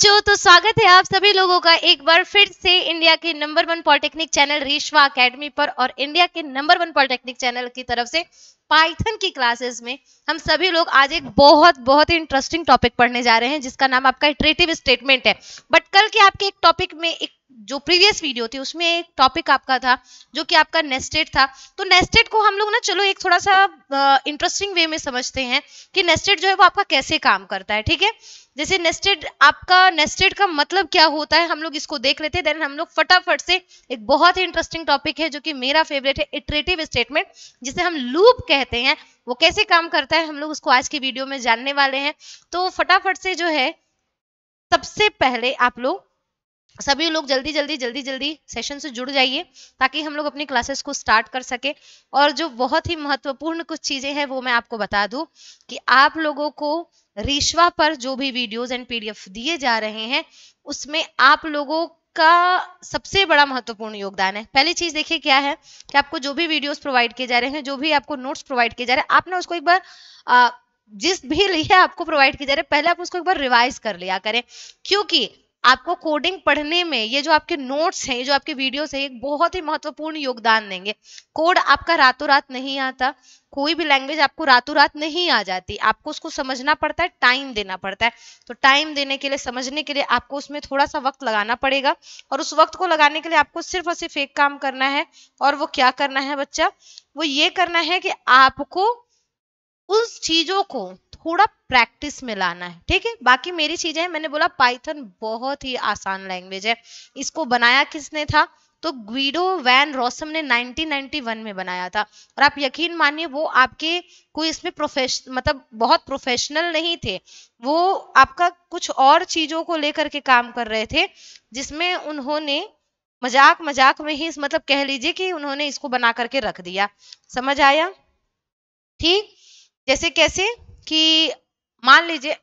बच्चों, तो स्वागत है आप सभी लोगों का एक बार फिर से इंडिया के नंबर 1 पॉलिटेक्निक चैनल रेशवा एकेडमी पर और इंडिया के नंबर 1 पॉलिटेक्निक चैनल की तरफ से पाइथन की क्लासेस में हम सभी लोग आज एक बहुत ही इंटरेस्टिंग टॉपिक पढ़ने जा रहे हैं जिसका नाम आपका इटरेटिव स्टेटमेंट है। बट कल के आपके एक टॉपिक में एक जो प्रीवियस वीडियो थी उसमें एक टॉपिक आपका था जो कि आपका नेस्टेड था। तो नेस्टेड को हम लोग ना चलो एक थोड़ा सा इंटरेस्टिंग वे में समझते हैं कि नेस्टेड जो है वो आपका कैसे काम करता है। ठीक है, जैसे नेस्टेड का मतलब क्या होता है हम लोग इसको देख लेते हैं। देन हम लोग फटाफट से एक बहुत ही इंटरेस्टिंग टॉपिक है जो कि मेरा फेवरेट है, इटरेटिव स्टेटमेंट जिसे हम लूप कहते हैं, वो कैसे काम करता है हम लोग उसको आज की वीडियो में जानने वाले हैं। तो फटाफट से जो है सबसे पहले आप लोग सभी लोग जल्दी सेशन से जुड़ जाइए ताकि हम लोग अपनी क्लासेस को स्टार्ट कर सके। और जो बहुत ही महत्वपूर्ण कुछ चीजें हैं वो मैं आपको बता दूं कि आप लोगों को रेशवा पर जो भी वीडियोस एंड पीडीएफ दिए जा रहे हैं उसमें आप लोगों का सबसे बड़ा महत्वपूर्ण योगदान है। पहली चीज देखिए क्या है कि आपको जो भी वीडियोस प्रोवाइड किए जा रहे हैं, जो भी आपको नोट्स प्रोवाइड किए जा रहे हैं, आप ना उसको एक बार जिस भी लिए आपको प्रोवाइड किए जा रहे हैं पहले आप उसको एक बार रिवाइज कर लिया करें, क्योंकि आपको कोडिंग पढ़ने में ये जो आपके नोट्स हैं, ये जो आपके वीडियोस हैं, एक बहुत ही महत्वपूर्ण योगदान देंगे। कोड आपका रातों रात नहीं आता, कोई भी लैंग्वेज आपको रातों रात नहीं आ जाती, आपको उसको समझना पड़ता है, टाइम देना पड़ता है। तो टाइम देने के लिए, समझने के लिए आपको उसमें थोड़ा सा वक्त लगाना पड़ेगा और उस वक्त को लगाने के लिए आपको सिर्फ और सिर्फ एक काम करना है। और वो क्या करना है बच्चा? वो ये करना है कि आपको उस चीजों को थोड़ा प्रैक्टिस में लाना है। ठीक है, बाकी मेरी चीजें, मैंने बोला पाइथन बहुत ही आसान लैंग्वेज है। इसको बनाया किसने था? तो ग्विडो वैन रॉसम ने 1991 में बनाया था। और आप यकीन मानिए वो आपके कोई इसमें मतलब बहुत प्रोफेशनल नहीं थे, वो आपका कुछ और चीजों को लेकर के काम कर रहे थे जिसमें उन्होंने मजाक में ही, मतलब कह लीजिए कि उन्होंने इसको बना करके रख दिया। समझ आया? ठीक, जैसे कैसे कि मान लीजिए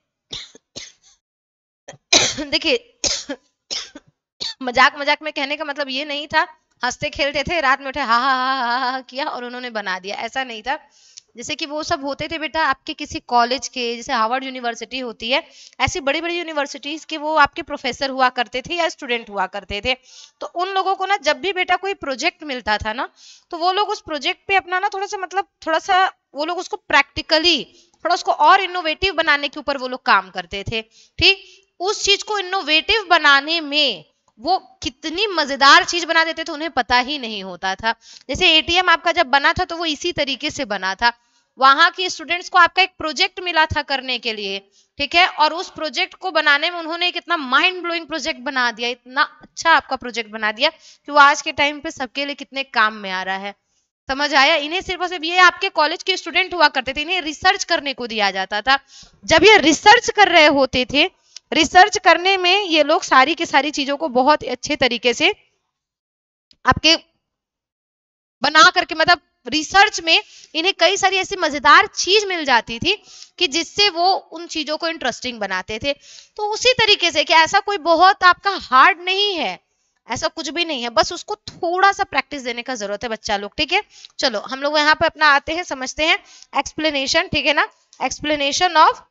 देखिए मजाक में कहने का मतलब ये नहीं था हंसते खेलते थे, रात में उठे हा हा हा हा हा किया और उन्होंने बना दिया, ऐसा नहीं था। जैसे कि वो सब होते थे बेटा आपके किसी कॉलेज के, जैसे हार्वर्ड यूनिवर्सिटी होती है, ऐसी बड़ी बड़ी यूनिवर्सिटीज के वो आपके प्रोफेसर हुआ करते थे या स्टूडेंट हुआ करते थे। तो उन लोगों को ना जब भी बेटा कोई प्रोजेक्ट मिलता था ना तो वो लोग उस प्रोजेक्ट पे अपना ना थोड़ा सा वो लोग उसको प्रैक्टिकली थोड़ा उसको और इनोवेटिव बनाने के ऊपर वो लोग काम करते थे। ठीक, उस चीज को इनोवेटिव बनाने में वो कितनी मजेदार चीज बना देते थे उन्हें पता ही नहीं होता था। जैसे एटीएम आपका जब बना था तो वो इसी तरीके से बना था। वहां के स्टूडेंट्स को आपका एक प्रोजेक्ट मिला था करने के लिए, ठीक है, और उस प्रोजेक्ट को बनाने में उन्होंने एक इतना माइंड ब्लोइंग प्रोजेक्ट बना दिया, इतना अच्छा आपका प्रोजेक्ट बना दिया कि वो आज के टाइम पे सबके लिए कितने काम में आ रहा है। समझ आया? इन्हें सिर्फ और सिर्फ, ये आपके कॉलेज के स्टूडेंट हुआ करते थे, इन्हें रिसर्च करने को दिया जाता था। जब ये रिसर्च कर रहे होते थे, रिसर्च करने में ये लोग सारी की सारी चीजों को बहुत अच्छे तरीके से आपके बना करके, मतलब रिसर्च में इन्हें कई सारी ऐसी मजेदार चीज मिल जाती थी कि जिससे वो उन चीजों को इंटरेस्टिंग बनाते थे। तो उसी तरीके से कि ऐसा कोई बहुत आपका हार्ड नहीं है, ऐसा कुछ भी नहीं है, बस उसको थोड़ा सा प्रैक्टिस देने का जरूरत है बच्चा लोग। ठीक है, चलो हम लोग यहाँ पे अपना आते हैं, समझते हैं एक्सप्लेनेशन। ठीक है ना, explanation of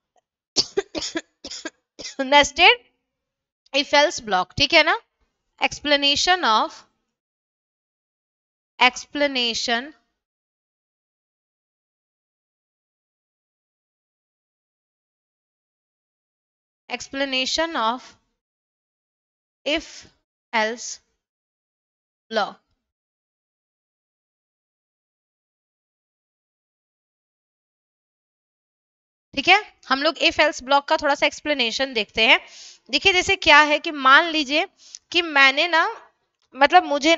nested if else block. ठीक है ना, explanation of explanation of if else block। ठीक है, हम लोग इफ एल्स ब्लॉक का थोड़ा सा एक्सप्लेनेशन देखते हैं। देखिए जैसे क्या है कि मान लीजिए कि मैंने ना, मतलब मुझे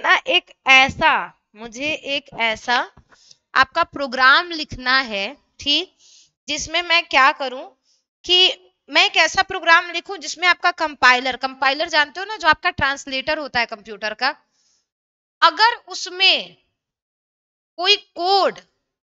एक ऐसा आपका प्रोग्राम लिखना है, ठीक, जिसमें मैं क्या करूं कि मैं एक ऐसा प्रोग्राम लिखूं जिसमें आपका कंपाइलर जानते हो ना, जो आपका ट्रांसलेटर होता है कंप्यूटर का, अगर उसमें कोई कोड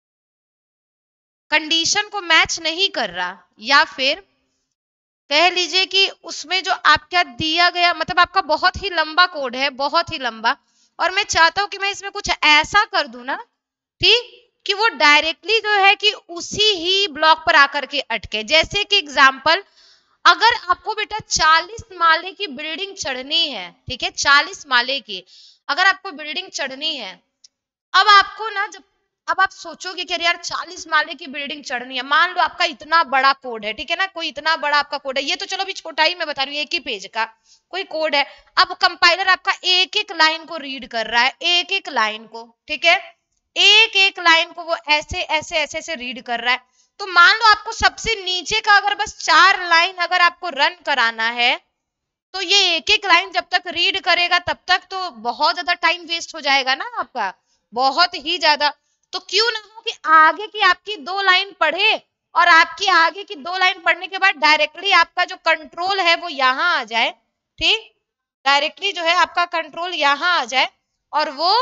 कंडीशन को मैच नहीं कर रहा, या फिर कह लीजिए कि उसमें जो आपका दिया गया, मतलब आपका बहुत ही लंबा कोड है, बहुत ही लंबा, और मैं चाहता हूं कि मैं इसमें कुछ ऐसा कर दूं ना, ठीक, कि वो डायरेक्टली जो है कि उसी ही ब्लॉक पर आकर के अटके। जैसे कि एग्जाम्पल, अगर आपको बेटा 40 माले की बिल्डिंग चढ़नी है, ठीक है, 40 माले की अगर आपको बिल्डिंग चढ़नी है, अब आपको ना जब अब आप सोचोगे कि अरे यार 40 माले की बिल्डिंग चढ़नी है, मान लो आपका इतना बड़ा कोड है, ठीक है ना, कोई इतना बड़ा आपका कोड है, ये तो चलो अभी छोटा ही मैं बता रही हूँ, एक ही पेज का कोई कोड है। अब कंपाइलर आपका एक एक लाइन को रीड कर रहा है, एक एक लाइन को, ठीक है, एक एक लाइन को वो ऐसे ऐसे ऐसे ऐसे रीड कर रहा है। तो मान लो आपको सबसे नीचे का अगर बस 4 लाइन अगर आपको रन कराना है, तो ये एक एक लाइन जब तक रीड करेगा तब तक तो बहुत ज्यादा टाइम वेस्ट हो जाएगा ना आपका, बहुत ही ज्यादा। तो क्यों ना हो कि आगे की आपकी 2 लाइन पढ़े और आपकी आगे की 2 लाइन पढ़ने के बाद डायरेक्टली आपका जो कंट्रोल है वो यहाँ आ जाए, ठीक, डायरेक्टली जो है आपका कंट्रोल यहाँ आ जाए और वो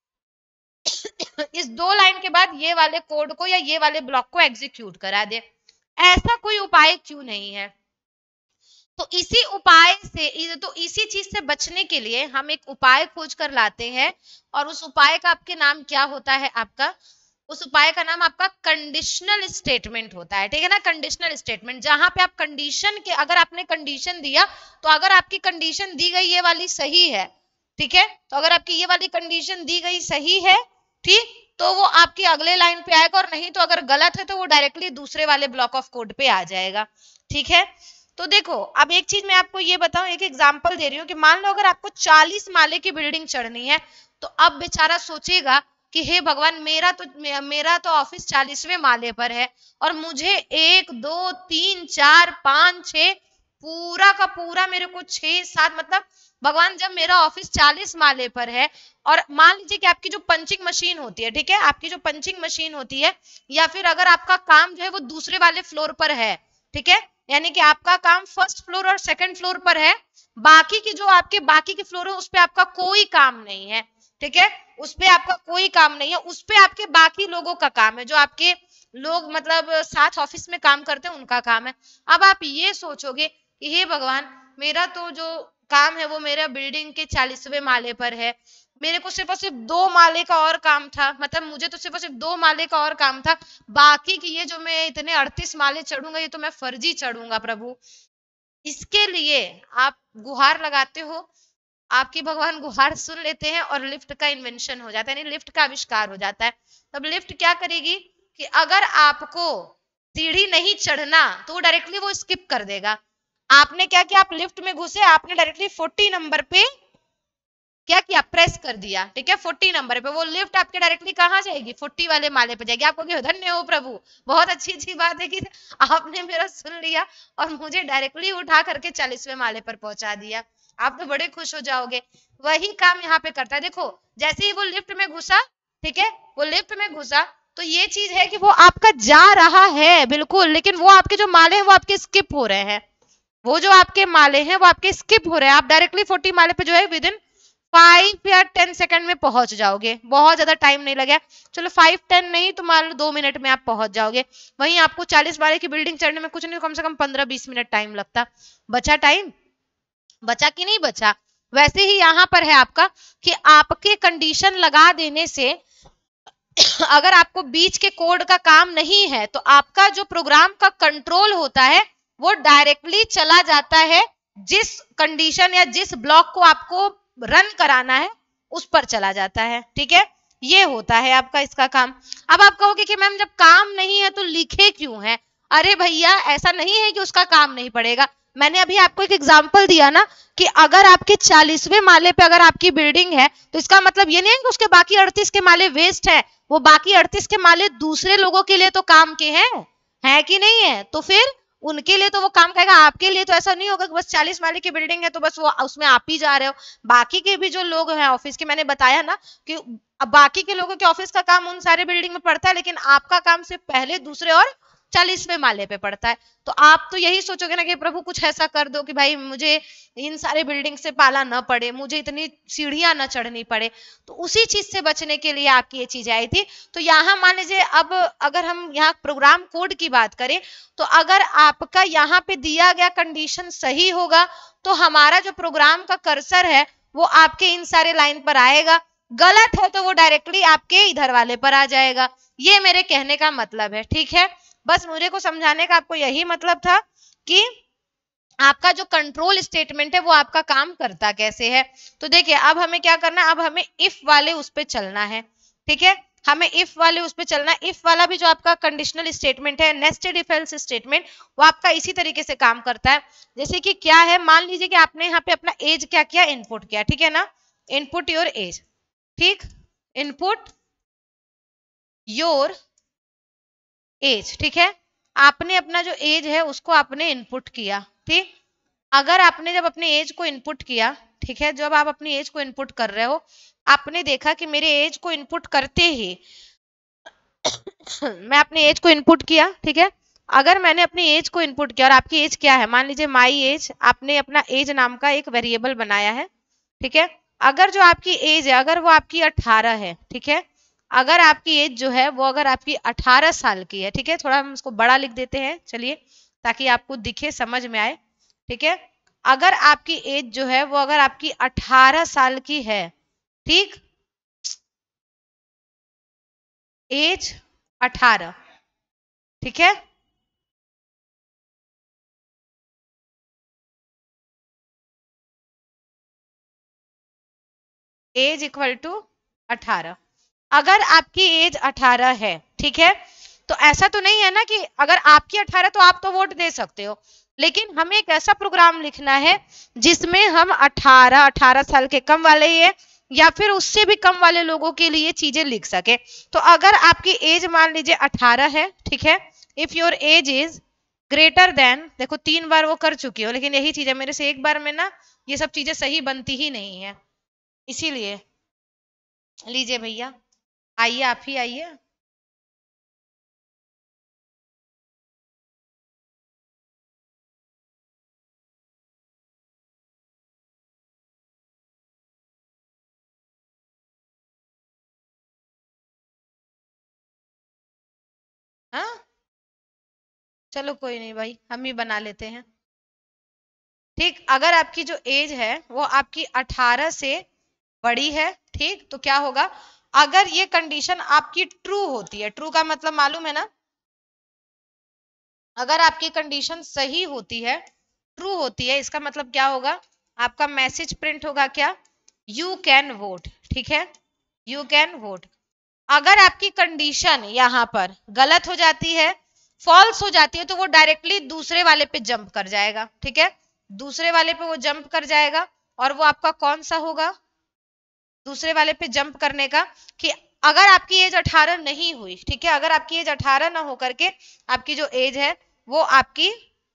इस 2 लाइन के बाद ये वाले कोड को या ये वाले ब्लॉक को एग्जीक्यूट करा दे। ऐसा कोई उपाय क्यों नहीं है? तो इसी उपाय से, तो इसी चीज से बचने के लिए हम एक उपाय खोज कर लाते हैं, और उस उपाय का आपके नाम क्या होता है? आपका उस उपाय का नाम आपका कंडीशनल स्टेटमेंट होता है, ठीक है ना, कंडीशनल स्टेटमेंट, जहां पे आप कंडीशन के, अगर आपने कंडीशन दिया तो अगर आपकी कंडीशन दी गई ये वाली सही है, ठीक है, तो अगर आपकी ये वाली कंडीशन दी गई सही है, ठीक, तो वो आपकी अगले लाइन पे आएगा, और नहीं तो अगर गलत है तो वो डायरेक्टली दूसरे वाले ब्लॉक ऑफ कोड पे आ जाएगा, ठीक है। तो देखो अब एक चीज मैं आपको ये बताऊं, एक एग्जांपल दे रही हूँ कि मान लो अगर आपको 40 माले की बिल्डिंग चढ़नी है, तो अब बेचारा सोचेगा कि हे भगवान, मेरा तो ऑफिस 40वें माले पर है और मुझे 1 2 3 4 5 6 पूरा का पूरा मेरे को 6 7, मतलब भगवान जब मेरा ऑफिस 40 माले पर है, और मान लीजिए कि आपकी जो पंचिंग मशीन होती है, ठीक है, आपकी जो पंचिंग मशीन होती है, या फिर अगर आपका काम जो है वो दूसरे वाले फ्लोर पर है, ठीक है, यानी कि आपका काम फर्स्ट फ्लोर और सेकंड फ्लोर पर है, बाकी की जो आपके बाकी के फ्लोर है उस पे आपका कोई काम नहीं है, ठीक है, उस पे आपका कोई काम नहीं है, उस पे आपके बाकी लोगों का काम है, जो आपके लोग मतलब साथ ऑफिस में काम करते हैं उनका काम है। अब आप ये सोचोगे कि हे भगवान, मेरा तो जो काम है वो मेरा बिल्डिंग के 40वें माले पर है, मेरे को सिर्फ और सिर्फ 2 माले का और काम था, मतलब मुझे तो सिर्फ और सिर्फ 2 माले का और काम था, बाकी की ये जो मैं इतने 38 माले चढ़ूंगा ये तो मैं फर्जी चढ़ूंगा प्रभु। इसके लिए आप गुहार लगाते हो, आपकी भगवान गुहार सुन लेते हैं और लिफ्ट का इन्वेंशन हो जाता है, यानी लिफ्ट का आविष्कार हो जाता है। तब लिफ्ट क्या करेगी कि अगर आपको सीढ़ी नहीं चढ़ना तो वो डायरेक्टली वो स्किप कर देगा। आपने क्या किया, आप लिफ्ट में घुसे, आपने डायरेक्टली 40 नंबर पे क्या किया, प्रेस कर दिया, ठीक है, 40 नंबर पे वो लिफ्ट आपके डायरेक्टली कहाँ जाएगी, 40 वाले माले पे जाएगी। आपको धन्य हो प्रभु, बहुत अच्छी अच्छी बात है कि आपने मेरा सुन लिया और मुझे डायरेक्टली उठा करके 40वें माले पर पहुंचा दिया। आप तो बड़े खुश हो जाओगे। वही काम यहाँ पे करता है, देखो जैसे ही वो लिफ्ट में घुसा, ठीक है, वो लिफ्ट में घुसा, तो ये चीज है कि वो आपका जा रहा है बिल्कुल, लेकिन वो आपके जो माले हैं वो आपके स्किप हो रहे हैं, वो जो आपके माले हैं वो आपके स्किप हो रहे हैं। आप डायरेक्टली 40 माले पे जो है विद इन 5 या 10 सेकंड में पहुंच जाओगे, बहुत ज्यादा टाइम नहीं लगेगा, चलो 5-10 नहीं तो मान लो 2 मिनट में आप पहुंच जाओगे। वहीं आपको 40 माले की बिल्डिंग चढ़ने में कुछ नहीं, कम से कम 15-20 मिनट टाइम लगता। बचा टाइम, बचा कि नहीं बचा? वैसे ही यहाँ पर है आपका कि आपके कंडीशन लगा देने से अगर आपको बीच के कोड का काम नहीं है तो आपका जो प्रोग्राम का कंट्रोल होता है वो डायरेक्टली चला जाता है जिस कंडीशन या जिस ब्लॉक को आपको रन कराना है उस पर चला जाता है, ठीक है, ये होता है आपका इसका काम। अब आप कहोगे कि मैम जब काम नहीं है तो लिखे क्यों है? अरे भैया ऐसा नहीं है कि उसका काम नहीं पड़ेगा, मैंने अभी आपको एक एग्जांपल दिया ना कि अगर आपके 40वें माले पे अगर आपकी बिल्डिंग है तो इसका मतलब ये नहीं है कि उसके बाकी 38 के माले वेस्ट है, वो बाकी 38 के माले दूसरे लोगों के लिए तो काम के हैं, है कि नहीं है? तो फिर उनके लिए तो वो काम करेगा, आपके लिए तो ऐसा नहीं होगा कि बस 40 माले की बिल्डिंग है तो बस वो उसमें आप ही जा रहे हो। बाकी के भी जो लोग हैं ऑफिस के, मैंने बताया ना कि अब बाकी के लोगों के ऑफिस का काम उन सारे बिल्डिंग में पड़ता है, लेकिन आपका काम सिर्फ पहले दूसरे और 40वें माले पे पड़ता है। तो आप तो यही सोचोगे ना कि प्रभु कुछ ऐसा कर दो कि भाई मुझे इन सारे बिल्डिंग से पाला न पड़े, मुझे इतनी सीढ़ियां न चढ़नी पड़े। तो उसी चीज से बचने के लिए आपकी ये चीज आई थी। तो यहाँ मान लीजिए अब अगर हम यहाँ प्रोग्राम कोड की बात करें तो अगर आपका यहाँ पे दिया गया कंडीशन सही होगा तो हमारा जो प्रोग्राम का कर्सर है वो आपके इन सारे लाइन पर आएगा, गलत है तो वो डायरेक्टली आपके इधर वाले पर आ जाएगा। ये मेरे कहने का मतलब है, ठीक है, बस मुझे को समझाने का आपको यही मतलब था कि आपका जो कंट्रोल स्टेटमेंट है वो आपका काम करता कैसे है। तो देखिए अब हमें क्या करना है, अब हमें इफ वाले उस पे चलना है, ठीक है, हमें इफ वाले उस पे चलना है। इफ वाला भी जो आपका कंडीशनल स्टेटमेंट है, नेस्टेड इफ एल्स स्टेटमेंट, वो आपका इसी तरीके से काम करता है। जैसे कि क्या है, मान लीजिए कि आपने यहाँ पे अपना एज क्या किया, इनपुट किया, ठीक है ना, इनपुट योर एज, ठीक, इनपुट योर एज, ठीक है, आपने अपना जो एज है उसको आपने इनपुट किया, ठीक। अगर आपने जब अपने एज को इनपुट किया, ठीक है, जब आप अपनी एज को इनपुट कर रहे हो, आपने देखा कि मेरे एज को इनपुट करते ही मैं अपने एज को इनपुट किया, ठीक है, अगर मैंने अपनी एज को इनपुट किया और आपकी एज क्या है, मान लीजिए माई एज, आपने अपना एज नाम का एक वेरिएबल बनाया है, ठीक है, अगर जो आपकी एज है अगर वो आपकी 18 है, ठीक है, अगर आपकी एज जो है वो अगर आपकी 18 साल की है, ठीक है, थोड़ा हम इसको बड़ा लिख देते हैं, चलिए, ताकि आपको दिखे, समझ में आए, ठीक है, अगर आपकी एज जो है वो अगर आपकी 18 साल की है, ठीक, एज 18, ठीक है, एज इक्वल टू 18, अगर आपकी एज 18 है, ठीक है, तो ऐसा तो नहीं है ना कि अगर आपकी 18 तो आप तो वोट दे सकते हो, लेकिन हमें एक ऐसा प्रोग्राम लिखना है जिसमें हम 18 साल के कम वाले ही है या फिर उससे भी कम वाले लोगों के लिए चीजें लिख सके। तो अगर आपकी एज मान लीजिए 18 है, ठीक है, if your age is greater than, देखो 3 बार वो कर चुकी हो, लेकिन यही चीज है, मेरे से एक बार में ना ये सब चीजें सही बनती ही नहीं है, इसीलिए लीजिए भैया, आइए आप ही आइए। हाँ, चलो कोई नहीं भाई, हम ही बना लेते हैं, ठीक, अगर आपकी जो एज है वो आपकी 18 से बड़ी है, ठीक, तो क्या होगा, अगर ये कंडीशन आपकी ट्रू होती है, ट्रू का मतलब मालूम है ना, अगर आपकी कंडीशन सही होती है, ट्रू होती है, इसका मतलब क्या होगा, आपका मैसेज प्रिंट होगा क्या, यू कैन वोट, ठीक है, यू कैन वोट। अगर आपकी कंडीशन यहाँ पर गलत हो जाती है, फॉल्स हो जाती है, तो वो डायरेक्टली दूसरे वाले पे जंप कर जाएगा, ठीक है, दूसरे वाले पे वो जंप कर जाएगा, और वो आपका कौन सा होगा, दूसरे वाले पे जंप करने का, कि अगर आपकी एज 18 नहीं हुई, ठीक है, अगर आपकी एज 18 ना होकर के आपकी जो एज है वो आपकी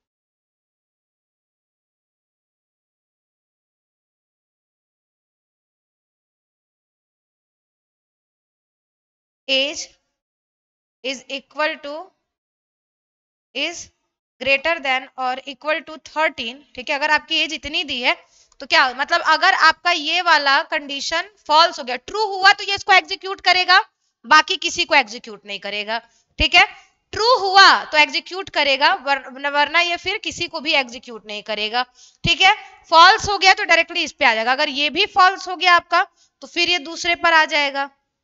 age is equal to is greater than और इक्वल टू 13, ठीक है, अगर आपकी एज इतनी दी है, तो क्या मतलब, अगर आपका ये वाला कंडीशन फॉल्स हो गया, ट्रू हुआ तो ये इसको एग्जीक्यूट करेगा, बाकी किसी को एग्जीक्यूट नहीं करेगा, ठीक है, ट्रू हुआ तो एग्जीक्यूट करेगा, वरना ये फिर किसी को भी एग्जीक्यूट नहीं करेगा, ठीक है, फॉल्स हो गया तो डायरेक्टली इस पे आ जाएगा, अगर ये भी फॉल्स हो गया आपका तो फिर ये दूसरे पर आ जाएगा,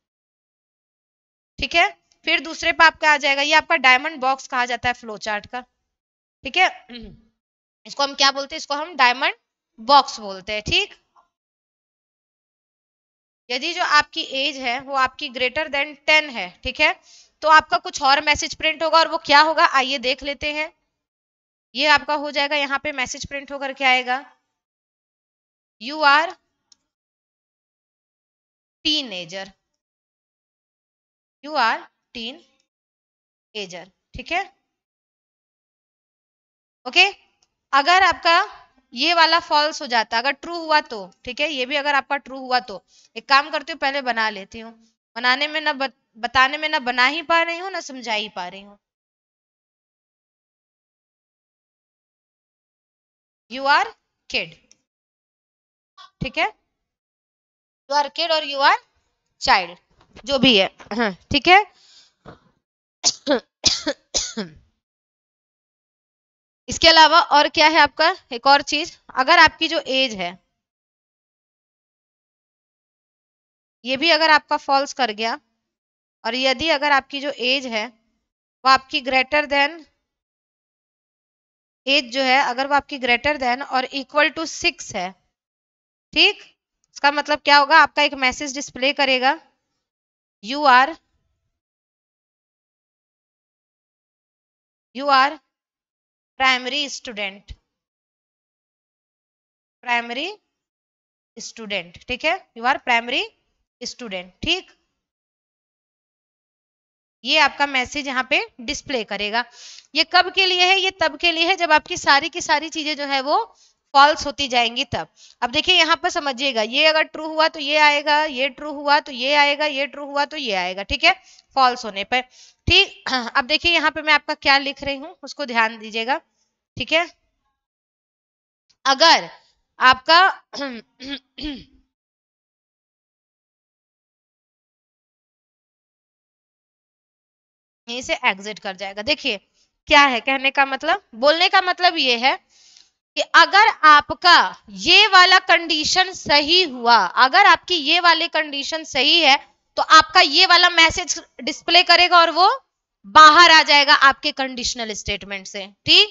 ठीक है, फिर दूसरे पे आपका आ जाएगा, ये आपका डायमंड बॉक्स कहा जाता है फ्लो चार्ट का, ठीक है, इसको हम क्या बोलते हैं, इसको हम डायमंड बॉक्स बोलते हैं, ठीक। यदि जो आपकी एज है वो आपकी ग्रेटर देन 10 है, ठीक है, तो आपका कुछ और मैसेज प्रिंट होगा, और वो क्या होगा आइए देख लेते हैं, ये आपका हो जाएगा, यहाँ पे मैसेज प्रिंट होकर क्या आएगा, you are teenager, you are teen, ठीक है, ओके, अगर आपका ये वाला फॉल्स हो जाता, अगर ट्रू हुआ तो, ठीक है, ये भी अगर आपका ट्रू हुआ तो एक काम करती हूँ, पहले बना लेती हूँ, बनाने में ना बताने में ना बना ही पा रही हूँ ना समझा ही पा रही हूँ, यू आर किड, ठीक है, यू आर किड और यू आर चाइल्ड, जो भी है, हाँ, ठीक है। इसके अलावा और क्या है आपका, एक और चीज, अगर आपकी जो एज है ये भी अगर आपका फॉल्स कर गया, और यदि अगर आपकी जो एज है वो आपकी ग्रेटर देन एज जो है अगर वो आपकी ग्रेटर देन और इक्वल टू 6 है, ठीक, इसका मतलब क्या होगा, आपका एक मैसेज डिस्प्ले करेगा, यू आर प्राइमरी स्टूडेंट, ठीक है, यू आर प्राइमरी स्टूडेंट, ठीक, ये आपका मैसेज यहाँ पे डिस्प्ले करेगा। ये कब के लिए है, ये तब के लिए है जब आपकी सारी की सारी चीजें जो है वो फॉल्स होती जाएंगी तब। अब देखिए यहाँ पर समझिएगा, ये अगर ट्रू हुआ तो ये आएगा, ये ट्रू हुआ तो ये आएगा, ये ट्रू हुआ तो ये आएगा, ठीक है, फॉल्स होने पर, ठीक। अब देखिए यहाँ पे मैं आपका क्या लिख रही हूँ उसको ध्यान दीजिएगा, ठीक है। अगर आपका यहीं से एग्जिट कर जाएगा। देखिए क्या है कहने का मतलब, बोलने का मतलब ये है कि अगर आपका ये वाला कंडीशन सही हुआ, अगर आपकी ये वाली कंडीशन सही है तो आपका ये वाला मैसेज डिस्प्ले करेगा और वो बाहर आ जाएगा आपके कंडीशनल स्टेटमेंट से, ठीक।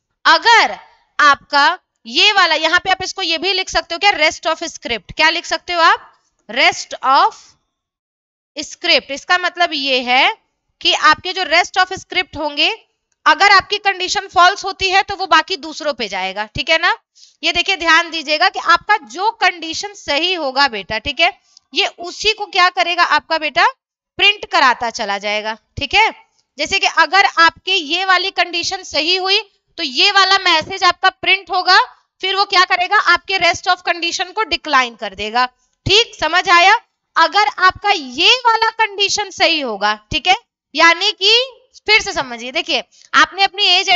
अगर आपका ये वाला, यहां पे आप इसको ये भी लिख सकते हो क्या, रेस्ट ऑफ स्क्रिप्ट, क्या लिख सकते हो आप, रेस्ट ऑफ स्क्रिप्ट। इसका मतलब ये है कि आपके जो रेस्ट ऑफ स्क्रिप्ट होंगे, अगर आपकी कंडीशन फॉल्स होती है तो वो बाकी दूसरों पे जाएगा, ठीक है ना। ये देखिए ध्यान दीजिएगा कि आपका जो कंडीशन सही होगा बेटा, ठीक है, ये उसी को क्या करेगा आपका बेटा, प्रिंट कराता चला जाएगा, ठीक है। जैसे कि अगर आपकी ये वाली कंडीशन सही हुई तो ये वाला मैसेज आपका प्रिंट होगा, फिर वो क्या करेगा, आपके रेस्ट ऑफ कंडीशन को डिक्लाइन कर देगा, ठीक, समझ आया। अगर आपका ये वाला कंडीशन सही होगा, ठीक है, यानी कि फिर से समझिए, देखिए आपने अपनी एज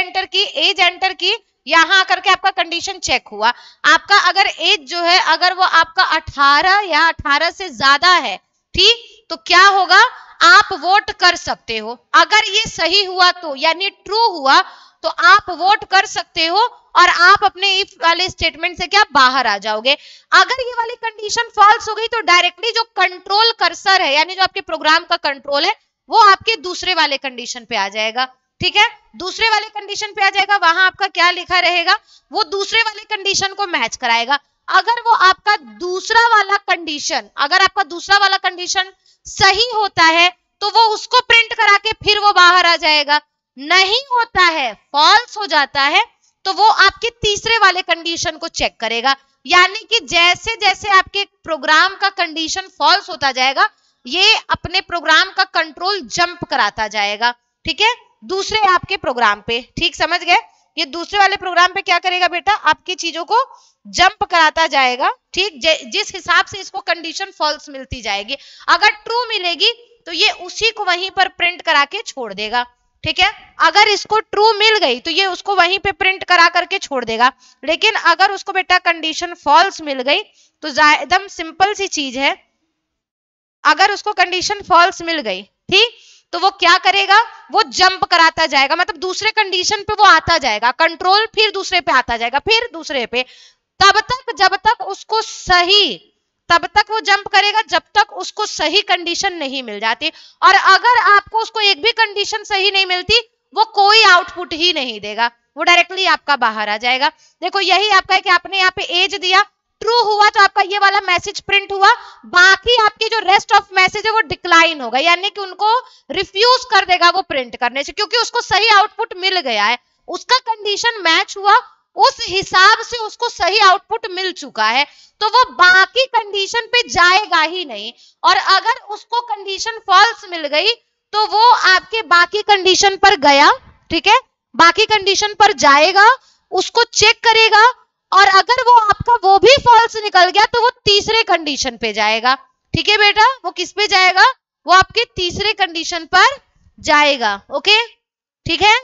एंटर की, यहां आकर के आपका कंडीशन चेक हुआ, आपका अगर एज जो है अगर वो आपका 18 या 18 से ज्यादा है, ठीक, तो क्या होगा, आप वोट कर सकते हो। अगर ये सही हुआ तो यानी ट्रू हुआ तो आप वोट कर सकते हो और आप अपने इफ वाले स्टेटमेंट से क्या बाहर आ जाओगे। अगर ये वाली कंडीशन फॉल्स हो गई तो डायरेक्टली जो कंट्रोल कर्सर है, यानी जो आपके प्रोग्राम का कंट्रोल है, वो आपके दूसरे वाले कंडीशन पे आ जाएगा, ठीक है, दूसरे वाले कंडीशन पे आ जाएगा, वहां आपका क्या लिखा रहेगा, वो दूसरे वाले कंडीशन को मैच कराएगा। अगर वो आपका दूसरा वाला कंडीशन, अगर आपका दूसरा वाला कंडीशन सही होता है तो वो उसको प्रिंट करा के फिर वो बाहर आ जाएगा, नहीं होता है, फॉल्स हो जाता है, तो वो आपके तीसरे वाले कंडीशन को चेक करेगा। यानी कि जैसे जैसे आपके प्रोग्राम का कंडीशन फॉल्स होता जाएगा, ये अपने प्रोग्राम का कंट्रोल जंप कराता जाएगा, ठीक है, दूसरे आपके प्रोग्राम पे, ठीक, समझ गए। ये दूसरे वाले प्रोग्राम पे क्या करेगा बेटा, आपकी चीजों को जंप कराता जाएगा, ठीक, जिस हिसाब से इसको कंडीशन फॉल्स मिलती जाएगी, अगर ट्रू मिलेगी तो ये उसी को वहीं पर प्रिंट करा के छोड़ देगा, ठीक है। अगर इसको ट्रू मिल गई तो ये उसको वहीं पे प्रिंट करा करके छोड़ देगा। लेकिन अगर उसको बेटा कंडीशन फॉल्स मिल गई तो एकदम सिंपल सी चीज है, अगर उसको कंडीशन फॉल्स मिल गई, ठीक, तो वो क्या करेगा, वो जंप कराता जाएगा, मतलब दूसरे कंडीशन पे वो आता जाएगा, कंट्रोल फिर दूसरे पे आता जाएगा, फिर दूसरे पे, तब तक जब तक उसको सही, तब तक वो जंप करेगा जब तक उसको सही कंडीशन नहीं मिल जाती। और अगर आपको उसको एक भी कंडीशन सही नहीं मिलती, वो कोई आउटपुट ही नहीं देगा, वो डायरेक्टली आपका बाहर आ जाएगा। देखो यही आपका है कि आपने यहाँ पे एज दिया, ट्रू हुआ तो आपका ये वाला मैसेज प्रिंट हुआ, बाकी आपके जो रेस्ट ऑफ मैसेज है वो डिक्लाइन होगा, यानी कि उनको रिफ्यूज कर देगा वो प्रिंट करने से, क्योंकि उसको सही आउटपुट मिल गया है, उसका कंडीशन मैच हुआ, उस हिसाब से उसको सही आउटपुट मिल चुका है, तो वो बाकी कंडीशन पे जाएगा ही नहीं। और अगर उसको कंडीशन फॉल्स मिल गई तो वो आपके बाकी कंडीशन पर गया, ठीक है, बाकी कंडीशन पर जाएगा, उसको चेक करेगा, और अगर वो आपका वो भी फॉल्स निकल गया तो वो तीसरे कंडीशन पे जाएगा, ठीक है बेटा, वो किस पे जाएगा, वो आपके तीसरे कंडीशन पर जाएगा, ओके, ठीक है,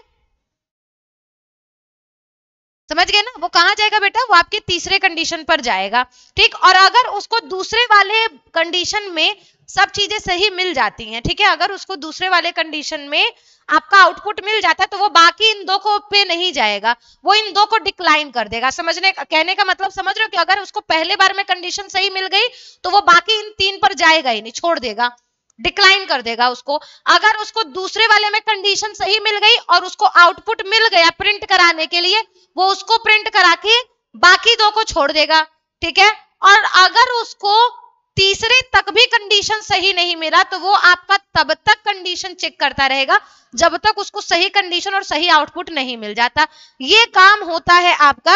समझ गए ना, वो कहां जाएगा बेटा, वो आपके तीसरे कंडीशन पर जाएगा, ठीक। और अगर उसको दूसरे वाले कंडीशन में सब चीजें सही मिल जाती हैं, ठीक है, अगर उसको दूसरे वाले कंडीशन में आपका आउटपुट मिल जाता है तो वो बाकी इन दो को पे नहीं जाएगा, वो इन दो को डिक्लाइन कर देगा। समझने कहने का मतलब समझ रहे हो कि अगर उसको पहले बार में कंडीशन सही मिल गई तो वो बाकी इन तीन पर जाएगा ही नहीं, छोड़ देगा, डिक्लाइन कर देगा उसको। अगर उसको दूसरे वाले में कंडीशन सही मिल गई और उसको आउटपुट मिल गया प्रिंट कराने के लिए, वो उसको प्रिंट करा के बाकी 2 को छोड़ देगा, ठीक है। और अगर उसको तीसरे तक भी कंडीशन सही नहीं मिला तो वो आपका तब तक कंडीशन चेक करता रहेगा जब तक उसको सही कंडीशन और सही आउटपुट नहीं मिल जाता। ये काम होता है आपका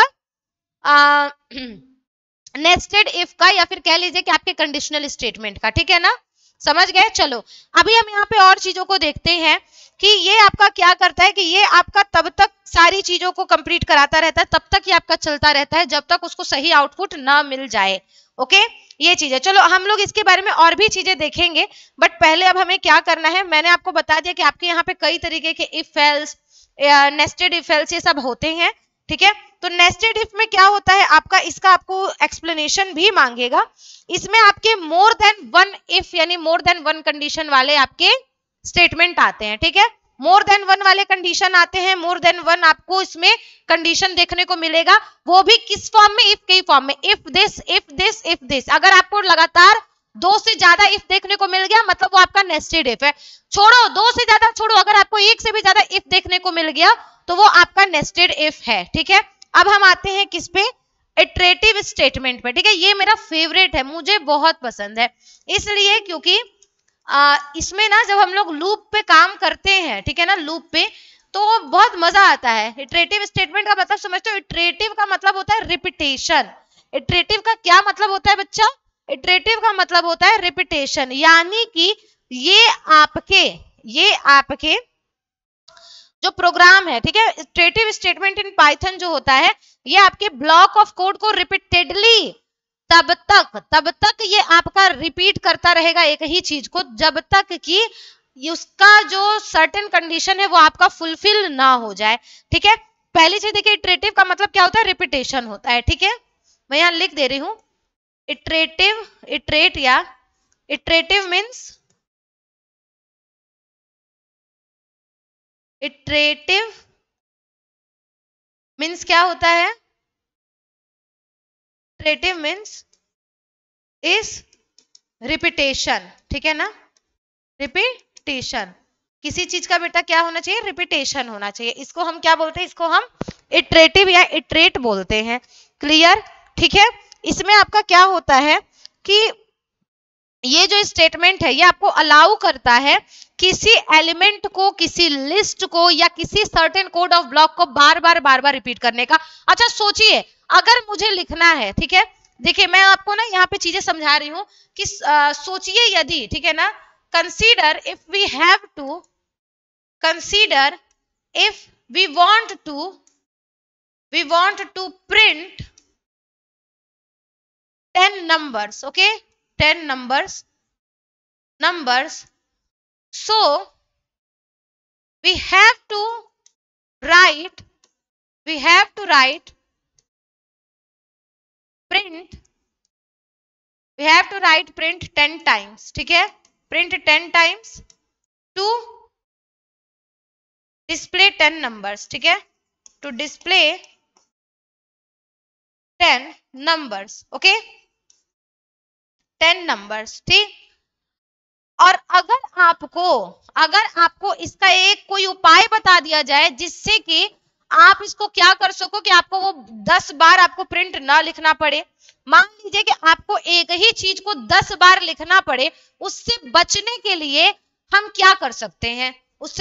नेस्टेड इफ का, या फिर कह लीजिए कि आपके कंडीशनल स्टेटमेंट का, ठीक है ना, समझ गए। चलो अभी हम यहाँ पे और चीजों को देखते हैं कि ये आपका क्या करता है कि ये आपका तब तक सारी चीजों को कंप्लीट कराता रहता है, तब तक ये आपका चलता रहता है जब तक उसको सही आउटपुट ना मिल जाए। ओके, ये चीज है। चलो हम लोग इसके बारे में और भी चीजें देखेंगे, बट पहले अब हमें क्या करना है, मैंने आपको बता दिया कि आपके यहाँ पे कई तरीके के if else, nested if else ये सब होते हैं, ठीक है। तो नेस्टेड इफ में क्या होता है आपका, इसका आपको एक्सप्लेनेशन भी मांगेगा। इसमें आपके मोर देन वन इफ यानी मोर देन वन कंडीशन वाले आपके स्टेटमेंट आते हैं, ठीक है। मोर देन वन वाले कंडीशन आते हैं, मोर देन वन आपको इसमें कंडीशन देखने को मिलेगा, वो भी किस फॉर्म में, इफ के फॉर्म में, if this if this if this. अगर आपको लगातार 2 से ज्यादा इफ देखने को मिल गया मतलब वो आपका नेस्टेड इफ है। छोड़ो 2 से ज्यादा छोड़ो, अगर आपको 1 से भी ज्यादा इफ देखने को मिल गया तो वो आपका नेस्टेड इफ है, ठीक है। अब हम आते हैं किस पे, इटरेटिव स्टेटमेंट पे, ठीक है। ये मेरा फेवरेट है, मुझे बहुत पसंद है, इसलिए क्योंकि इसमें ना जब हम लोग लूप पे काम करते हैं, ठीक है ना, लूप पे, तो बहुत मजा आता है। इटरेटिव स्टेटमेंट का मतलब समझते हो, इटरेटिव का मतलब होता है रिपीटेशन। इटरेटिव का क्या मतलब होता है बच्चा, इटरेटिव का मतलब होता है रिपीटेशन, यानी कि ये आपके जो प्रोग्राम है, ठीक है, इटरेटिव स्टेटमेंट इन पाइथन जो होता है, ये आपके ब्लॉक ऑफ कोड को रिपीटेडली तब तक ये आपका रिपीट करता रहेगा एक ही चीज को, जब तक कि उसका जो सर्टेन कंडीशन है वो आपका फुलफिल ना हो जाए, ठीक है। पहली चीज देखिए, इटरेटिव का मतलब क्या होता है, रिपीटेशन होता है, ठीक है। मैं यहां लिख दे रही हूं, इटरेटिव मीन्स, इटरेटिव मीन्स क्या होता है, इटरेटिव मीन्स इज रिपीटेशन, ठीक है ना, रिपीटेशन। किसी चीज का बेटा क्या होना चाहिए, रिपीटेशन होना चाहिए। इसको हम क्या बोलते हैं, इसको हम इटरेटिव या इटरेट बोलते हैं, क्लियर, ठीक है। इसमें आपका क्या होता है कि ये जो स्टेटमेंट है ये आपको अलाउ करता है किसी एलिमेंट को, किसी लिस्ट को या किसी सर्टेन कोड ऑफ ब्लॉक को बार बार रिपीट करने का। अच्छा सोचिए, अगर मुझे लिखना है, ठीक है, देखिए मैं आपको ना यहाँ पे चीजें समझा रही हूँ कि सोचिए यदि, ठीक है ना, consider if we have to, consider if we want to print 10 numbers, okay, 10 numbers, so we have to write print 10 times, ठीक है, print 10 times to display 10 numbers, ठीक है, to display 10 numbers, okay, 10 numbers, ठीक। और अगर आपको इसका एक कोई उपाय बता दिया जाए जिससे कि आप इसको क्या कर सको कि आपको वो 10 बार आपको प्रिंट ना लिखना पड़े। मान लीजिए कि आपको एक ही चीज को 10 बार लिखना पड़े, उससे बचने के लिए हम क्या कर सकते हैं,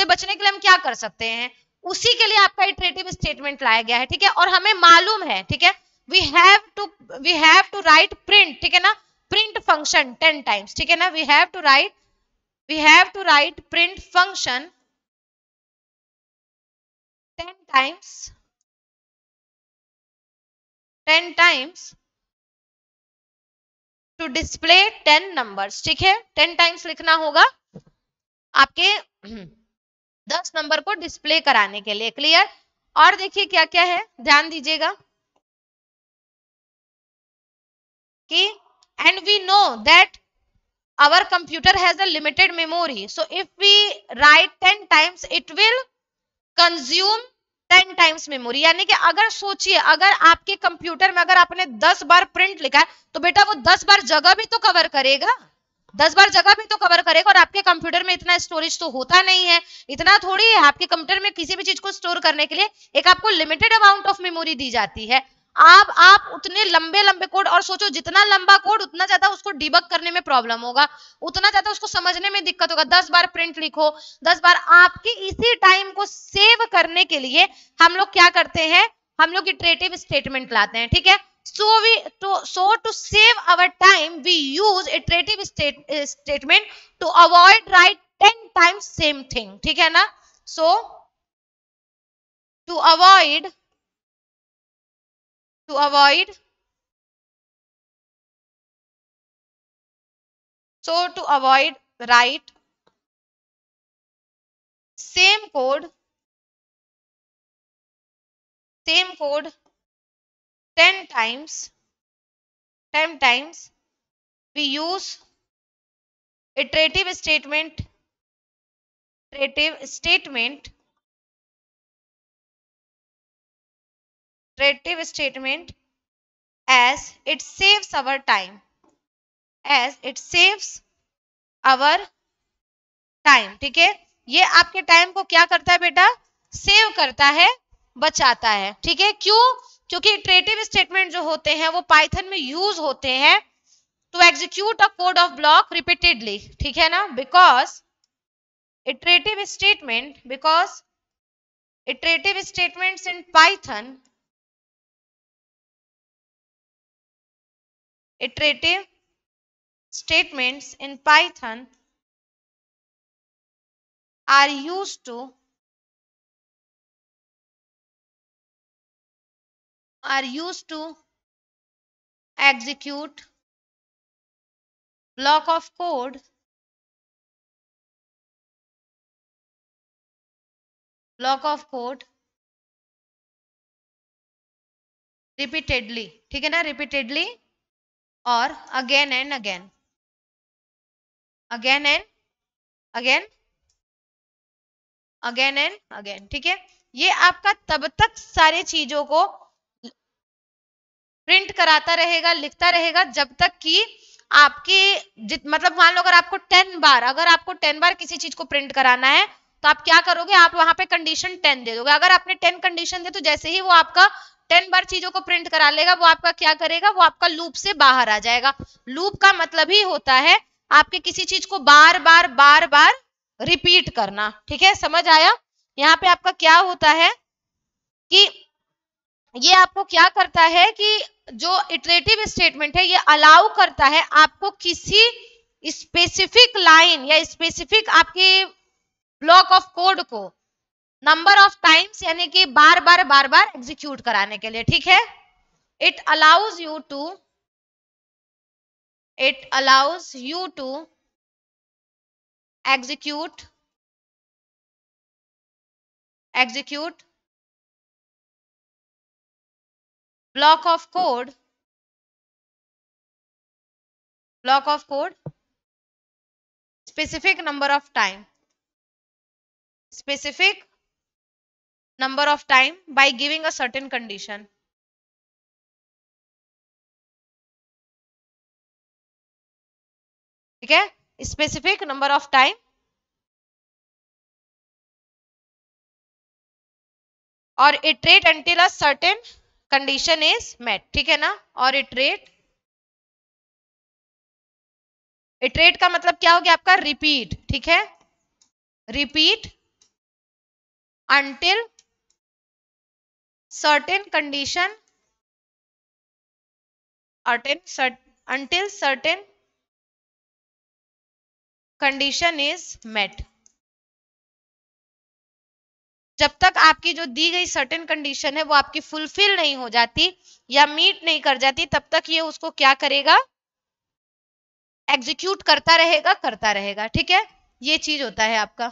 उसी के लिए आपका इटरेटिव स्टेटमेंट लाया गया है, ठीक है। और हमें मालूम है, ठीक है, we have to write print, ठीक है ना, प्रिंट फंक्शन 10 टाइम्स, ठीक है ना, we have to write print function 10 times to display 10 numbers, ठीक है। 10 टाइम्स लिखना होगा आपके 10 नंबर को डिस्प्ले कराने के लिए, क्लियर। और देखिए क्या क्या है, ध्यान दीजिएगा कि and we know that our computer has a limited memory, so if we write 10 times it will consume 10 times memory। यानी कि अगर सोचिए, अगर आपके कंप्यूटर में अगर आपने 10 बार प्रिंट लिखा है तो बेटा वो 10 बार जगह भी तो कवर करेगा। 10 बार जगह भी तो कवर करेगा, और आपके कंप्यूटर में इतना स्टोरेज तो होता नहीं है, इतना थोड़ी है। आपके कंप्यूटर में किसी भी चीज को स्टोर करने के लिए एक आपको लिमिटेड अमाउंट ऑफ मेमोरी दी जाती है। आप उतने लंबे लंबे कोड, और सोचो जितना लंबा कोड उतना ज्यादा उसको डिबग करने में प्रॉब्लम होगा, उतना ज्यादा उसको समझने में दिक्कत होगा। 10 बार प्रिंट लिखो, 10 बार। आपकी इसी टाइम को सेव करने के लिए हम लोग क्या करते हैं, हम लोग इटरेटिव स्टेटमेंट लाते हैं, ठीक है। So to save our time, we use iterative statement to avoid write 10 times same thing, ठीक है ना। So to avoid write same code 10 times, we use iterative statement as it saves our time, ठीक है। ये आपके time को क्या करता है बेटा, सेव करता है, बचाता है, ठीक है। क्यों, क्योंकि इटरेटिव स्टेटमेंट जो होते हैं वो पाइथन में यूज होते हैं to execute a code of block repeatedly, ठीक है ना। Because iterative statements in Python, are used to execute block of code repeatedly, ठीक है ना, repeatedly और again and again, ठीक है। ये आपका तब तक सारे चीजों को प्रिंट कराता रहेगा, लिखता रहेगा, जब तक कि आपकी मतलब मान लो अगर आपको 10 बार किसी चीज को प्रिंट कराना है, तो आप क्या करोगे, आप वहां पे कंडीशन 10 दे दोगे। अगर आपने 10 कंडीशन दे, तो जैसे ही वो आपका 10 बार चीजों को प्रिंट करा लेगा, वो आपका क्या करेगा, वो आपका लूप से बाहर आ जाएगा। लूप का मतलब ही होता है आपके किसी चीज को बार बार रिपीट करना, ठीक है। समझ आया। यहाँ पे आपका क्या होता है कि ये आपको क्या करता है कि जो इटरेटिव स्टेटमेंट है, ये अलाउ करता है आपको किसी स्पेसिफिक लाइन या स्पेसिफिक आपके ब्लॉक ऑफ कोड को नंबर ऑफ टाइम्स, यानी कि बार बार एग्जीक्यूट कराने के लिए, ठीक है। It allows you to execute block of code specific number of time by giving a certain condition, ठीक है। स्पेसिफिक नंबर ऑफ टाइम और iterate until a certain condition is met, ठीक है ना। और इटरेट का मतलब क्या हो गया आपका, रिपीट, ठीक है। Repeat until certain condition is met, जब तक आपकी जो दी गई सर्टेन कंडीशन है वो आपकी फुलफिल नहीं हो जाती या मीट नहीं कर जाती, तब तक ये उसको क्या करेगा, एग्जीक्यूट करता रहेगा, ठीक है। ये चीज होता है आपका,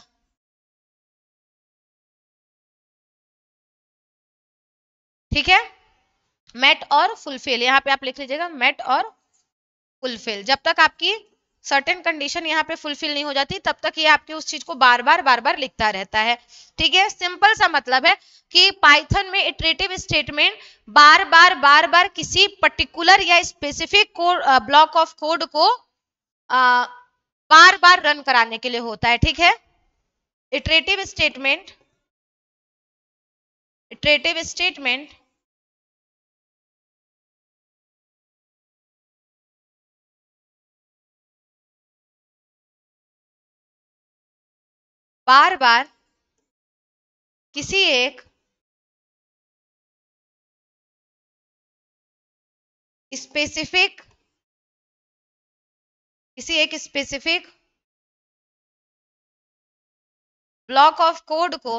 ठीक है। मेट और फुलफिल, यहाँ पे आप लिख लीजिएगा, मेट और फुलफिल। जब तक आपकी सर्टेन कंडीशन यहाँ पे फुलफिल नहीं हो जाती, तब तक ये आपके उस चीज को बार बार लिखता रहता है, ठीक है। सिंपल सा मतलब है कि पाइथन में इटरेटिव स्टेटमेंट बार बार किसी पर्टिकुलर या स्पेसिफिक ब्लॉक ऑफ कोड को बार बार रन कराने के लिए होता है, ठीक है। इटरेटिव स्टेटमेंट बार बार किसी एक स्पेसिफिक ब्लॉक ऑफ कोड को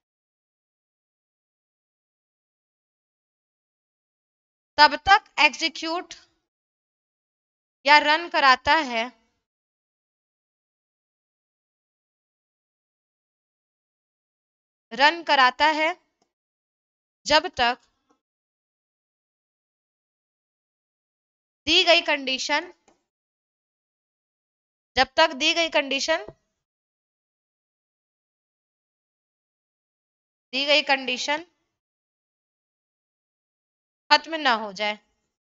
तब तक एग्जीक्यूट या रन कराता है जब तक दी गई कंडीशन खत्म ना हो जाए।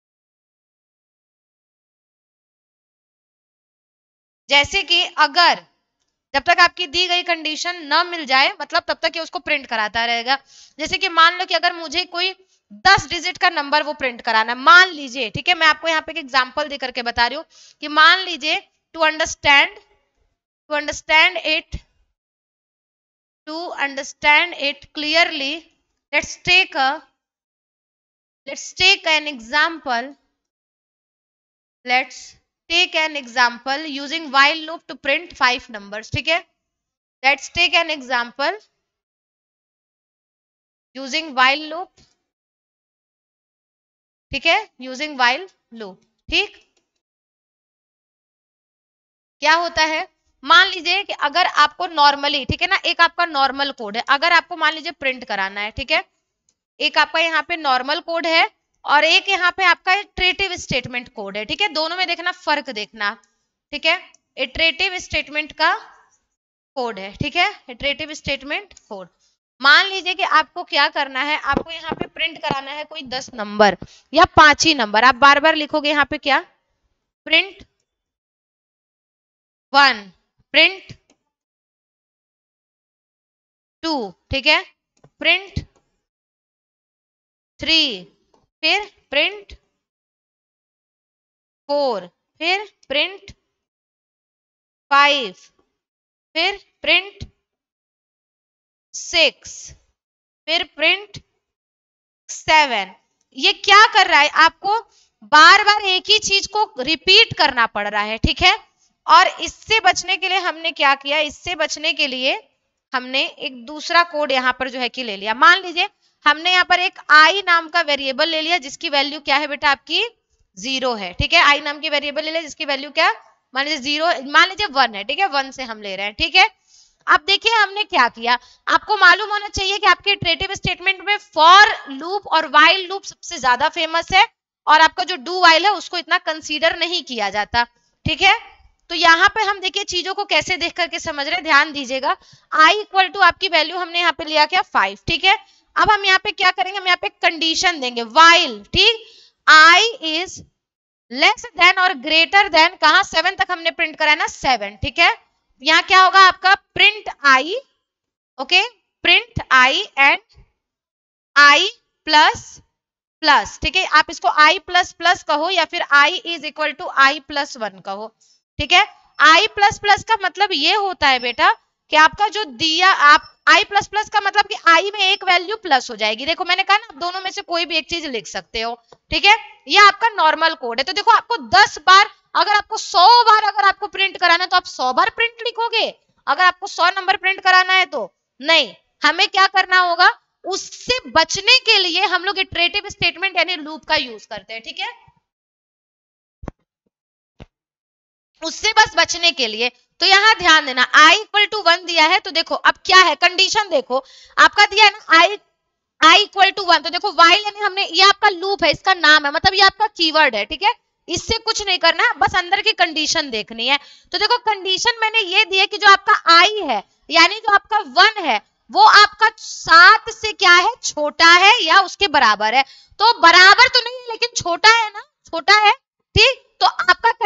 जैसे कि अगर जब तक आपकी दी गई कंडीशन न मिल जाए, मतलब तब तक ये उसको प्रिंट कराता रहेगा। जैसे कि मान लो कि अगर मुझे कोई 10 डिजिट का नंबर वो प्रिंट कराना है, मान लीजिए, ठीक है, मैं आपको यहाँ पे एक एग्जांपल दे करके बता रही हूँ कि मान लीजिए to understand it clearly, let's take an example using while loop to print 5 numbers, ठीक है। Let's take an example using while loop, ठीक है, using while loop, ठीक। क्या होता है, मान लीजिए कि अगर आपको नॉर्मली, ठीक है ना, एक आपका नॉर्मल कोड है, अगर आपको मान लीजिए प्रिंट कराना है, ठीक है, एक आपका यहाँ पे नॉर्मल कोड है और एक यहाँ पे आपका इटरेटिव स्टेटमेंट कोड है, ठीक है। दोनों में देखना, फर्क देखना, ठीक है। इटरेटिव स्टेटमेंट का कोड है, ठीक है, इटरेटिव स्टेटमेंट कोड। मान लीजिए कि आपको क्या करना है, आपको यहाँ पे प्रिंट कराना है कोई 10 नंबर या 5 ही नंबर। आप बार बार लिखोगे यहाँ पे क्या, प्रिंट 1, प्रिंट 2, ठीक है, प्रिंट 3, फिर प्रिंट 4, फिर प्रिंट 5, फिर प्रिंट 6, फिर प्रिंट 7। ये क्या कर रहा है, आपको बार बार एक ही चीज को रिपीट करना पड़ रहा है, ठीक है। और इससे बचने के लिए हमने क्या किया, इससे बचने के लिए हमने एक दूसरा कोड यहाँ पर जो है कि ले लिया। मान लीजिए हमने यहाँ पर एक आई नाम का वेरिएबल ले लिया जिसकी वैल्यू क्या है बेटा, आपकी 0 है, ठीक है। आई नाम की वेरिएबल ले लिया जिसकी वैल्यू क्या, मान लीजिए 0, मान लीजिए 1 है, ठीक है, 1 से हम ले रहे हैं, ठीक है। अब देखिए हमने क्या किया, आपको मालूम होना चाहिए कि आपके इटरेटिव स्टेटमेंट में फॉर लूप और व्हाइल लूप सबसे ज्यादा फेमस है और आपका जो डू व्हाइल है उसको इतना कंसीडर नहीं किया जाता, ठीक है। तो यहाँ पे हम देखिए चीजों को कैसे देख करके समझ रहे हैं, ध्यान दीजिएगा। आई इक्वल टू आपकी वैल्यू हमने यहाँ पे लिया क्या, 5, ठीक है। अब हम यहाँ पे क्या करेंगे, हम यहाँ पे कंडीशन देंगे व्हाइल, ठीक, आई इज लेस देन और ग्रेटर देन, कहा 7 तक हमने प्रिंट करा है ना, 7, ठीक है। यहाँ क्या होगा आपका, print I, okay, print I and I plus plus, ठीक है। आप इसको आई प्लस प्लस कहो या फिर I is equal to I plus 1 कहो, ठीक है। आई प्लस प्लस का मतलब ये होता है बेटा कि आपका जो दिया, आप आई प्लस प्लस का मतलब कि आई में एक वैल्यू प्लस हो जाएगी। देखो मैंने कहा ना, आप दोनों में से कोई भी एक चीज लिख सकते हो, ठीक है। ये आपका नॉर्मल कोड है। तो देखो आपको 10 बार, अगर आपको 100 बार अगर आपको प्रिंट कराना है तो आप 100 बार प्रिंट लिखोगे। अगर आपको 100 नंबर प्रिंट कराना है तो नहीं, हमें क्या करना होगा, उससे बचने के लिए हम लोग इटरेटिव स्टेटमेंट यानी लूप का यूज करते हैं, ठीक है, उससे बस बचने के लिए। तो यहां ध्यान देना, i इक्वल टू 1 दिया है, तो देखो अब क्या है, कंडीशन देखो आपका दिया है ना, i इक्वल टू 1, तो देखो while यानी हमने, ये आपका लूप है, इसका नाम है, मतलब ये आपका कीवर्ड है, ठीक है। इससे कुछ नहीं करना है, बस अंदर की कंडीशन देखनी है। तो देखो कंडीशन मैंने ये दी है कि जो आपका i है यानी जो आपका 1 है वो आपका 7 से क्या है, छोटा है या उसके बराबर है। तो बराबर तो नहीं है लेकिन छोटा है ना, छोटा है, ठीक। तो आपका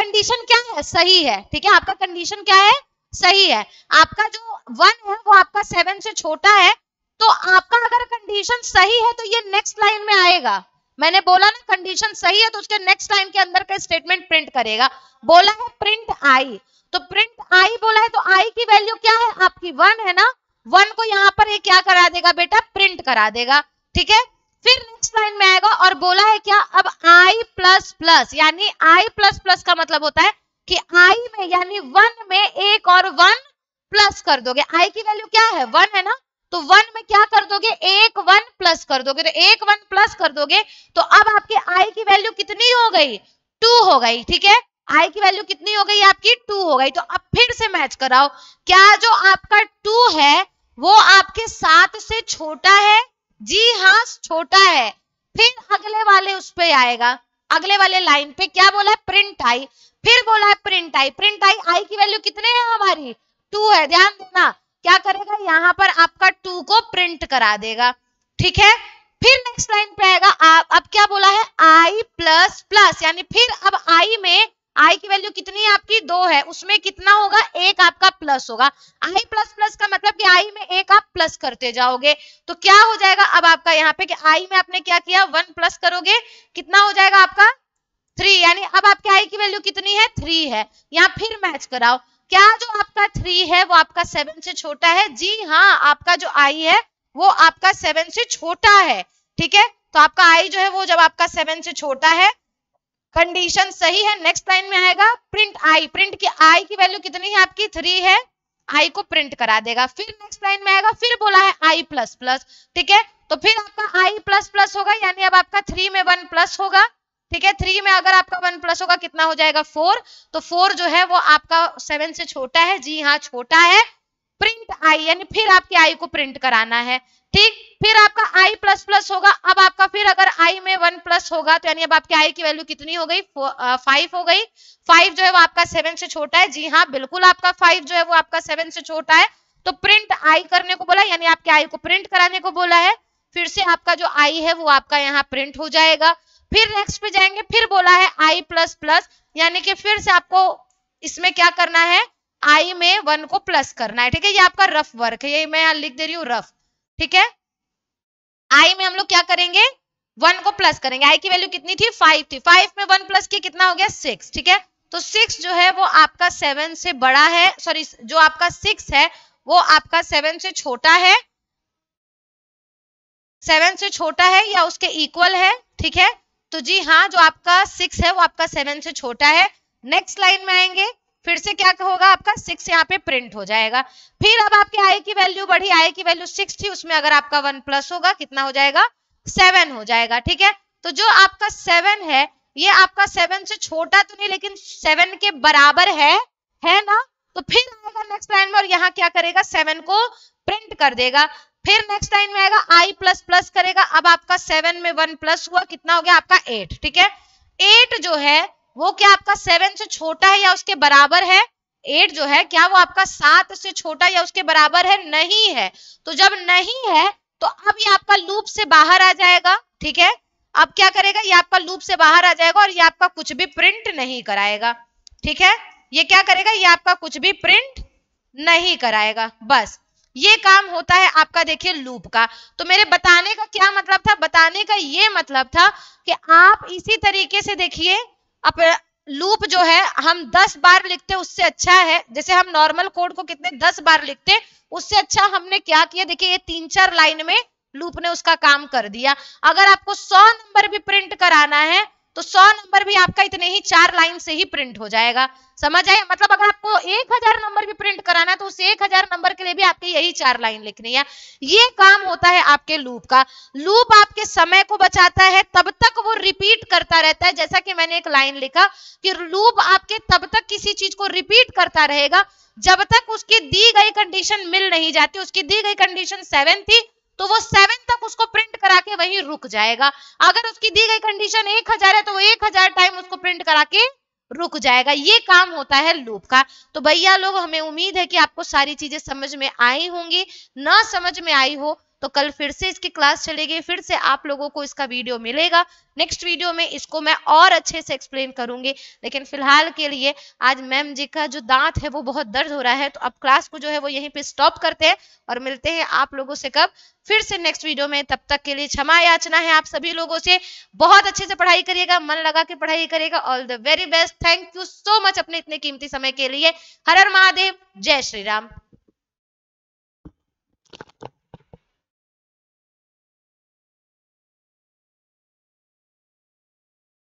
कंडीशन क्या है, सही है, ठीक है, आपका कंडीशन क्या है, सही है। आपका जो 1 है वो आपका 7 से छोटा है, तो आपका अगर कंडीशन सही है तो ये नेक्स्ट लाइन में आएगा। मैंने बोला ना कंडीशन सही है तो उसके नेक्स्ट लाइन के अंदर का स्टेटमेंट प्रिंट करेगा। बोला है प्रिंट आई, तो प्रिंट आई बोला है, तो आई की वैल्यू क्या है आपकी 1 है ना, 1 को यहाँ पर ये क्या करा देगा बेटा, प्रिंट करा देगा, ठीक है। फिर नेक्स्ट लाइन में आएगा और बोला है क्या, अब आई प्लस प्लस, यानी आई प्लस प्लस का मतलब होता है कि आई में यानी 1 में एक और 1 प्लस कर दोगे। आई की वैल्यू क्या है 1 है ना, तो 1 में क्या कर दोगे, एक 1 प्लस कर दोगे, तो एक 1 प्लस कर दोगे तो अब आपकी आई की वैल्यू कितनी हो गई, 2 हो गई, ठीक है। आई की वैल्यू कितनी हो गई आपकी, 2 हो गई। तो अब फिर से मैच कराओ, क्या जो आपका 2 है वो आपके 7 से छोटा है, जी हाँ छोटा है। फिर अगले वाले उस पे आएगा, अगले वाले लाइन पे क्या बोला है, प्रिंट आई, फिर बोला है प्रिंट आई, प्रिंट आई, आई की वैल्यू कितने है हमारी 2 है, ध्यान देना क्या करेगा, यहाँ पर आपका 2 को प्रिंट करा देगा, ठीक है। फिर नेक्स्ट लाइन पे आएगा, अब क्या बोला है, आई प्लस प्लस, यानी फिर अब आई में आई की वैल्यू कितनी है आपकी 2 है, उसमें कितना होगा, एक आपका प्लस होगा। आई प्लस प्लस का मतलब कि आई में एक आप प्लस करते जाओगे, तो क्या हो जाएगा अब आपका यहाँ पे कि आई में आपने क्या किया 1 प्लस करोगे, कितना हो जाएगा आपका 3, यानी अब आपके आई की वैल्यू कितनी है 3 है। यहाँ फिर मैच कराओ, क्या जो आपका 3 है वो आपका 7 से छोटा है, जी हाँ आपका जो आई है वो आपका 7 से छोटा है, ठीक है। तो आपका आई जो है वो जब आपका 7 से छोटा है, कंडीशन सही है, नेक्स्ट लाइन में आएगा प्रिंट आई, प्रिंट की आई की वैल्यू कितनी है आपकी 3 है, आई को प्रिंट करा देगा। फिर नेक्स्ट लाइन में आएगा, फिर बोला है आई प्लस प्लस, ठीक है, तो फिर आपका आई प्लस प्लस होगा, यानी अब आपका 3 में 1 प्लस होगा, ठीक है। 3 में अगर आपका 1 प्लस होगा कितना हो जाएगा 4, तो 4 जो है वो आपका 7 से छोटा है, जी हाँ छोटा है। प्रिंट आई यानी फिर आपके आई को प्रिंट कराना है, ठीक। फिर आपका आई प्लस प्लस होगा, अब आपका फिर अगर आई में 1 प्लस होगा तो यानी अब आपके आई की वैल्यू कितनी हो गई 5 हो गई। 5 जो है वो आपका 7 से छोटा है, जी हाँ बिल्कुल आपका 5 जो है वो आपका 7 से छोटा है, तो प्रिंट आई करने को बोला, यानी आपके आई को प्रिंट कराने को बोला है। फिर से आपका जो आई है वो आपका यहाँ प्रिंट हो जाएगा। फिर नेक्स्ट पे जाएंगे, फिर बोला है आई प्लस प्लस, यानी कि फिर से आपको इसमें क्या करना है, आई में 1 को प्लस करना है, ठीक है। ये आपका रफ वर्क है, ये मैं यहाँ लिख दे रही हूँ रफ, ठीक है। आई में हम लोग क्या करेंगे 1 को प्लस करेंगे, आई की वैल्यू कितनी थी 5 थी, 5 में 1 प्लस किया कितना हो गया 6, ठीक है। तो 6 जो है वो आपका 7 से बड़ा है, सॉरी जो आपका 6 है वो आपका 7 से छोटा है, 7 से छोटा है या उसके इक्वल है, ठीक है। तो जी हाँ जो आपका 6 है वो आपका 7 से छोटा है। नेक्स्ट लाइन में आएंगे, फिर से क्या होगा आपका 6 यहाँ पे प्रिंट हो जाएगा। फिर अब आपके आई की वैल्यू बढ़ी, आई की वैल्यू 6 थी, उसमें अगर आपका 1 प्लस होगा कितना हो जाएगा 7 हो जाएगा, ठीक है। तो जो आपका 7 है ये आपका 7 से छोटा तो नहीं लेकिन 7 के बराबर है ना। तो फिर आएगा नेक्स्ट लाइन में और यहाँ क्या करेगा 7 को प्रिंट कर देगा। फिर नेक्स्ट लाइन में आएगा आई प्लस प्लस करेगा, अब आपका 7 में 1 प्लस हुआ कितना हो गया आपका 8, ठीक है। 8 जो है वो क्या आपका 7 से छोटा है या उसके बराबर है, 8 जो है क्या वो आपका 7 से छोटा या उसके बराबर है, नहीं है। तो जब नहीं है तो अब ये आपका लूप से बाहर आ जाएगा, ठीक है। अब क्या करेगा ये आपका लूप से बाहर आ जाएगा और ये आपका कुछ भी प्रिंट नहीं कराएगा, ठीक है। ये क्या करेगा ये आपका कुछ भी प्रिंट नहीं कराएगा, बस ये काम होता है आपका देखिए लूप का। तो मेरे बताने का क्या मतलब था, बताने का ये मतलब था कि आप इसी तरीके से देखिए अब लूप जो है हम 10 बार लिखते उससे अच्छा है, जैसे हम नॉर्मल कोड को कितने 10 बार लिखते उससे अच्छा हमने क्या किया, देखिए ये 3-4 लाइन में लूप ने उसका काम कर दिया। अगर आपको 100 नंबर भी प्रिंट कराना है तो 100 नंबर भी आपका इतने ही 4 लाइन से ही प्रिंट हो जाएगा, समझ आए। मतलब अगर आपको 1000 नंबर भी प्रिंट कराना है तो उस 1000 नंबर के लिए भी आपके यही 4 लाइन लिखनी है। ये काम होता है आपके लूप का। लूप आपके समय को बचाता है, तब तक वो रिपीट करता रहता है। जैसा कि मैंने एक लाइन लिखा कि लूप आपके तब तक किसी चीज को रिपीट करता रहेगा जब तक उसकी दी गई कंडीशन मिल नहीं जाती। उसकी दी गई कंडीशन 7 थी तो वो 7 तक उसको प्रिंट करा के वहीं रुक जाएगा। अगर उसकी दी गई कंडीशन 1000 है तो वो 1000 टाइम उसको प्रिंट करा के रुक जाएगा। ये काम होता है लूप का। तो भैया लोग हमें उम्मीद है कि आपको सारी चीजें समझ में आई होंगी। ना समझ में आई हो तो कल फिर से इसकी क्लास चलेगी, फिर से आप लोगों को इसका वीडियो मिलेगा। नेक्स्ट वीडियो में इसको मैं और अच्छे से एक्सप्लेन करूंगी, लेकिन फिलहाल के लिए आज मैम जी का जो दांत है वो बहुत दर्द हो रहा है, तो अब क्लास को जो है वो यहीं पे स्टॉप करते हैं और मिलते हैं आप लोगों से कब, फिर से नेक्स्ट वीडियो में। तब तक के लिए क्षमा याचना है आप सभी लोगों से। बहुत अच्छे से पढ़ाई करिएगा, मन लगा के पढ़ाई करिएगा। All the very best, thank you so much अपने इतने कीमती समय के लिए। हर हर महादेव, जय श्री राम।